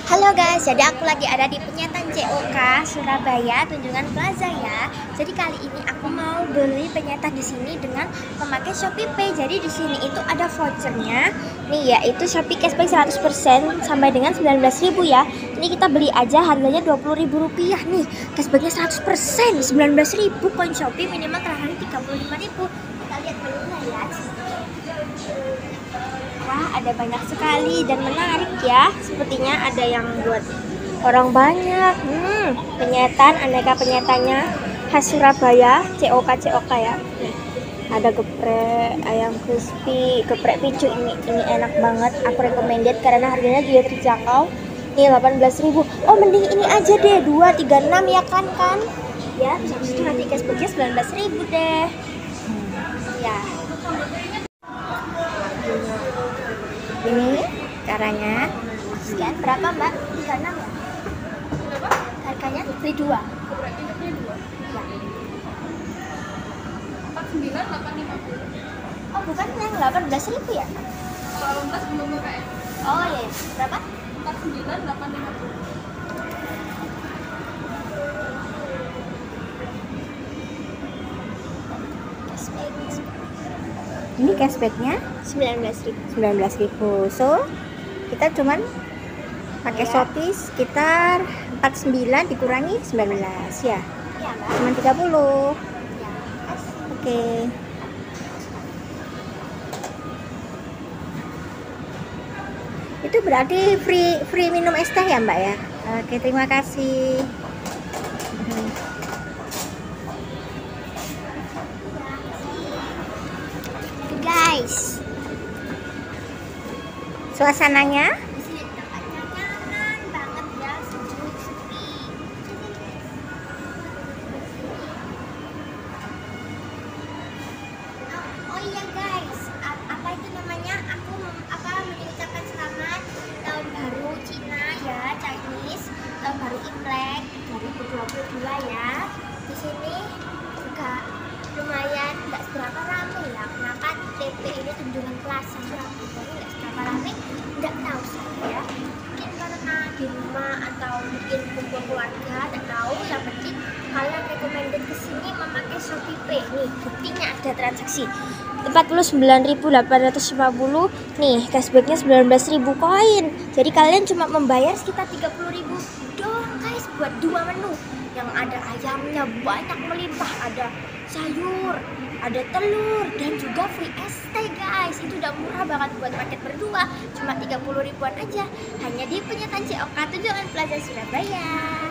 Halo guys, jadi aku lagi ada di penyetan COK Surabaya Tunjungan Plaza ya. Jadi kali ini aku mau beli penyetan di sini dengan memakai Shopee Pay. Jadi di sini itu ada vouchernya. Nih ya, itu Shopee Cashback 100% sampai dengan 19.000 ya. Ini kita beli aja harganya Rp20.000 nih. Cashbacknya 100%, 19.000 poin Shopee minimal terakhir 35.000. Kita lihat menunya ya. Wah, ada banyak sekali dan menarik ya. Sepertinya ada yang buat orang banyak. Penyetan, aneka penyetannya khas Surabaya, COK ya. Nih, ada geprek ayam crispy, geprek picu ini enak banget. Aku recommended karena harganya juga terjangkau. Nih 18.000. Oh, mending ini aja deh, 236 ya kan? Ya, habis itu nanti cashbacknya 19.000 deh. Ya. Ini caranya. Sekian berapa mbak? 36 ya? Berapa? Harganya beli 2 ya. 49.850. Oh bukan yang 18.000 ya? Kalau 18 belum PPN. Oh iya, berapa? 49.850. Cashback. Ini cashbacknya 19.000. So kita cuman pakai Ya. Shopee sekitar 49 dikurangi 19 ya. Iya mbak. Cuman 30. Ya. Oke. Itu berarti free minum es teh ya, Mbak ya? Oke, terima kasih. Guys, Suasananya di sini tempatnya nyaman banget ya, sejuk, sepi. Oh iya guys, apa itu namanya? Aku mengucapkan selamat tahun baru Cina ya, Chinese, tahun baru Imlek 2022 ya. Di sini juga lumayan nggak seberapa ramai ya. Kenapa TP ini Tunjungan Plaza Surabaya ini nggak seberapa ramai? Nggak tahu saya. Mungkin karena di rumah atau mungkin kumpul keluarga, nggak tahu. Yang penting kalian recommended kesini memakai Shopee Pay. Nih buktinya ada transaksi 49.850. Nih cashbacknya 19.000 koin. Jadi kalian cuma membayar sekitar 30.000 doang guys buat 2 menu. Yang ada ayamnya banyak melimpah, ada sayur, ada telur, dan juga free es teh guys. Itu udah murah banget buat paket berdua, cuma 30.000-an aja. Hanya di penyetan COK Tunjungan Plaza Surabaya.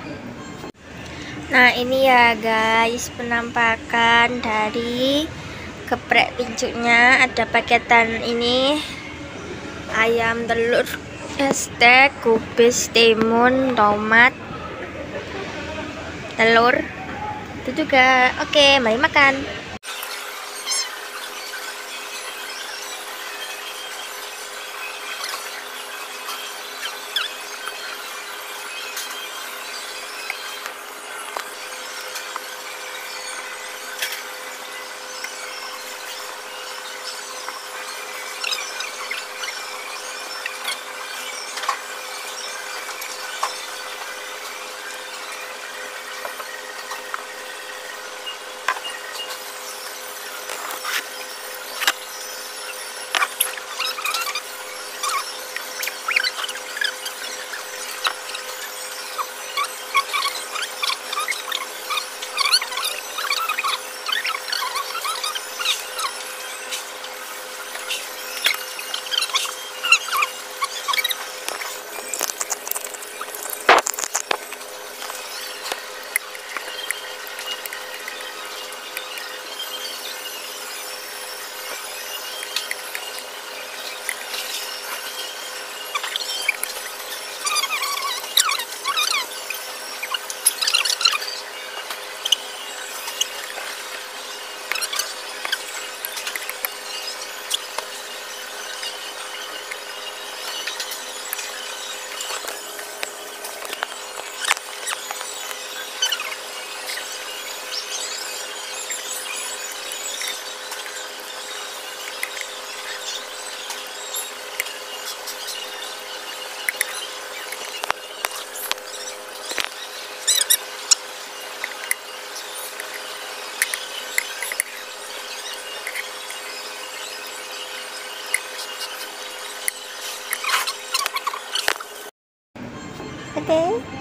Nah ini ya guys, penampakan dari geprek pincuknya. Ada paketan ini, ayam, telur, es teh, kubis, timun, tomat, telur. Itu juga. Oke, mari makan. Oke.